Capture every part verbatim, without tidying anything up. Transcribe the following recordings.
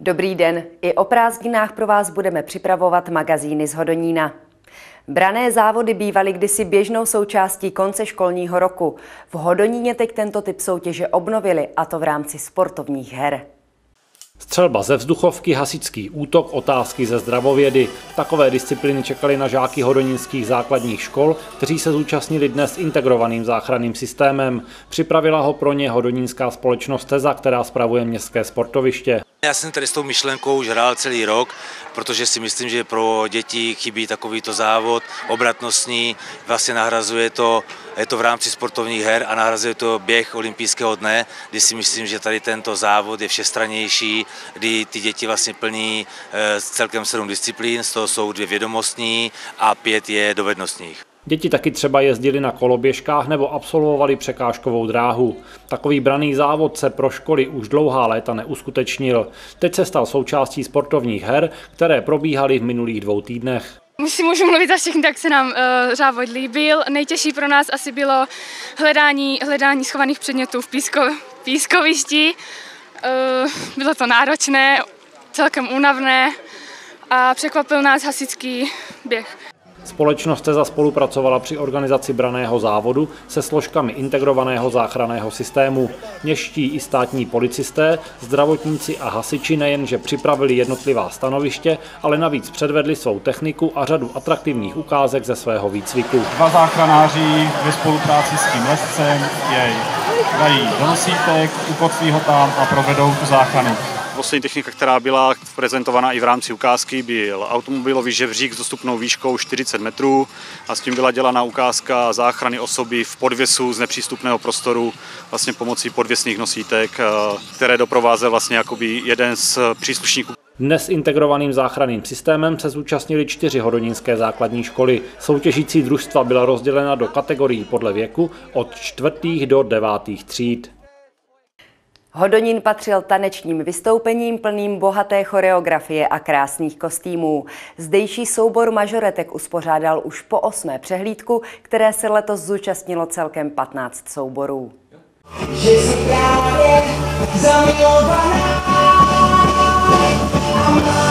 Dobrý den, i o prázdninách pro vás budeme připravovat magazíny z Hodonína. Branné závody bývaly kdysi běžnou součástí konce školního roku. V Hodoníně teď tento typ soutěže obnovili, a to v rámci sportovních her. Střelba ze vzduchovky, hasičský útok, otázky ze zdravovědy. Takové disciplíny čekaly na žáky hodonínských základních škol, kteří se zúčastnili dnes integrovaným záchranným systémem. Připravila ho pro ně hodonínská společnost Teza, která spravuje městské sportoviště. Já jsem tady s tou myšlenkou už hrál celý rok, protože si myslím, že pro děti chybí takovýto závod obratnostní, vlastně nahrazuje to, je to v rámci sportovních her a nahrazuje to běh olympijského dne, kdy si myslím, že tady tento závod je všestrannější, kdy ty děti vlastně plní celkem sedm disciplín, z toho jsou dvě vědomostní a pět je dovednostních. Děti taky třeba jezdili na koloběžkách nebo absolvovali překážkovou dráhu. Takový branný závod se pro školy už dlouhá léta neuskutečnil. Teď se stal součástí sportovních her, které probíhaly v minulých dvou týdnech. Musím můžu mluvit za všechny, tak se nám uh, závod líbil. Nejtěžší pro nás asi bylo hledání, hledání schovaných předmětů v písko, pískovišti. Uh, bylo to náročné, celkem únavné a překvapil nás hasičský běh. Společnost Teza spolupracovala při organizaci branného závodu se složkami integrovaného záchranného systému. Městští i státní policisté, zdravotníci a hasiči nejenže připravili jednotlivá stanoviště, ale navíc předvedli svou techniku a řadu atraktivních ukázek ze svého výcviku. Dva záchranáři ve spolupráci s tím lescem jej dají do nosítek, ukotví ho tam a provedou tu záchranu. Poslední technika, která byla prezentovaná i v rámci ukázky, byl automobilový žebřík s dostupnou výškou čtyřicet metrů a s tím byla dělána ukázka záchrany osoby v podvěsu z nepřístupného prostoru vlastně pomocí podvěsných nosítek, které doprovázel vlastně jakoby jeden z příslušníků. Dnes integrovaným záchranným systémem se zúčastnili čtyři hodonínské základní školy. Soutěžící družstva byla rozdělena do kategorií podle věku od čtvrtých do devátých tříd. Hodonín patřil tanečním vystoupením plným bohaté choreografie a krásných kostýmů. Zdejší soubor mažoretek uspořádal už po osmé přehlídku, které se letos zúčastnilo celkem patnáct souborů. Že jsi právě zamilovaná a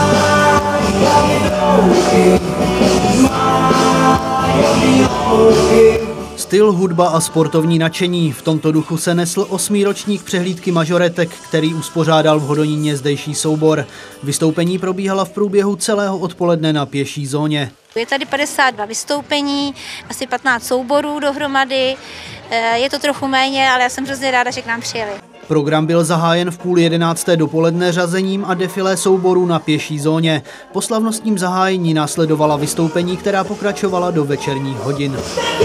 Styl, hudba a sportovní nadšení. V tomto duchu se nesl osmý ročník přehlídky mažoretek, který uspořádal v Hodoníně zdejší soubor. Vystoupení probíhala v průběhu celého odpoledne na pěší zóně. Je tady padesát dva vystoupení, asi patnáct souborů dohromady. Je to trochu méně, ale já jsem hrozně ráda, že k nám přijeli. Program byl zahájen v půl jedenácté dopoledne řazením a defilé souborů na pěší zóně. Po slavnostním zahájení následovala vystoupení, která pokračovala do večerních hodin.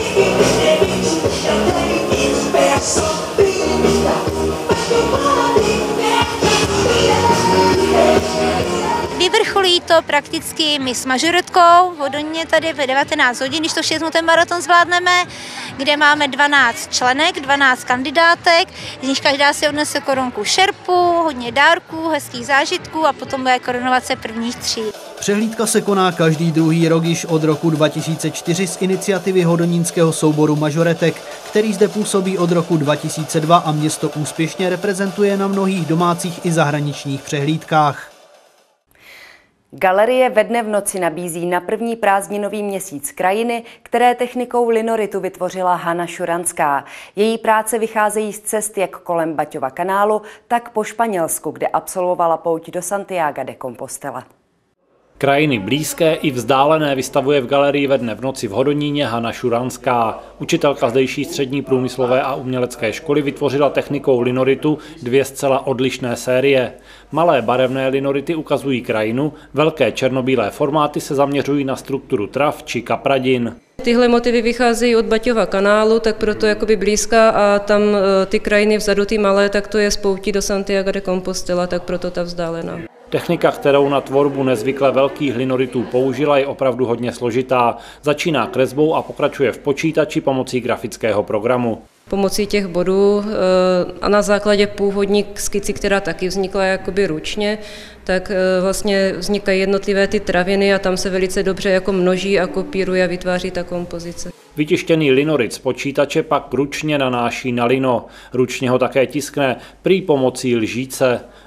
Vyvrcholí to prakticky my s mažoretkou v Hodoníně tady v devatenáct hodin, když to všechno ten maraton zvládneme, kde máme dvanáct členek, dvanáct kandidátek, z nich každá si odnese korunku šerpu, hodně dárků, hezkých zážitků a potom bude korunovace prvních tří. Přehlídka se koná každý druhý rok již od roku dva tisíce čtyři z iniciativy hodonínského souboru mažoretek, který zde působí od roku dva tisíce dva a město úspěšně reprezentuje na mnohých domácích i zahraničních přehlídkách. Galerie Ve dne v noci nabízí na první prázdninový měsíc krajiny, které technikou linoritu vytvořila Hana Šuranská. Její práce vycházejí z cest jak kolem Baťova kanálu, tak po Španělsku, kde absolvovala pouť do Santiaga de Compostela. Krajiny blízké i vzdálené vystavuje v galerii Ve dne v noci v Hodoníně Hana Šuranská. Učitelka zdejší střední průmyslové a umělecké školy vytvořila technikou linoritu dvě zcela odlišné série. Malé barevné linority ukazují krajinu, velké černobílé formáty se zaměřují na strukturu trav či kapradin. Tyhle motivy vycházejí od Baťova kanálu, tak proto jakoby blízká a tam ty krajiny vzadu, ty malé, tak to je z poutí do Santiaga de Compostela, tak proto ta vzdálená. Technika, kterou na tvorbu nezvykle velkých linoritů použila, je opravdu hodně složitá. Začíná kresbou a pokračuje v počítači pomocí grafického programu. Pomocí těch bodů a na základě původní skici, která taky vznikla jakoby ručně, tak vlastně vznikají jednotlivé ty traviny a tam se velice dobře jako množí a kopíruje a vytváří ta kompozice. Vytištěný linorit z počítače pak ručně nanáší na lino. Ručně ho také tiskne prý pomocí lžíce.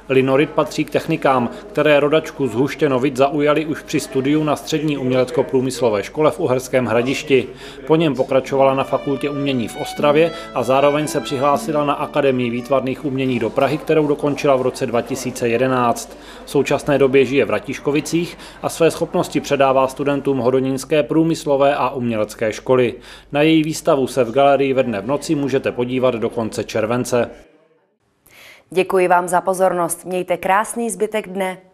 Linorit patří k technikám, které rodačku z Huštěnovic zaujali už při studiu na střední umělecko-průmyslové škole v Uherském Hradišti. Po něm pokračovala na Fakultě umění v Ostravě a zároveň se přihlásila na Akademii výtvarných umění do Prahy, kterou dokončila v roce dva tisíce jedenáct. V současné době žije v Ratiškovicích a své schopnosti předává studentům Hodonínské průmyslové a umělecké školy. Na její výstavu se v galerii ve Dne v noci můžete podívat do konce července. Děkuji vám za pozornost. Mějte krásný zbytek dne.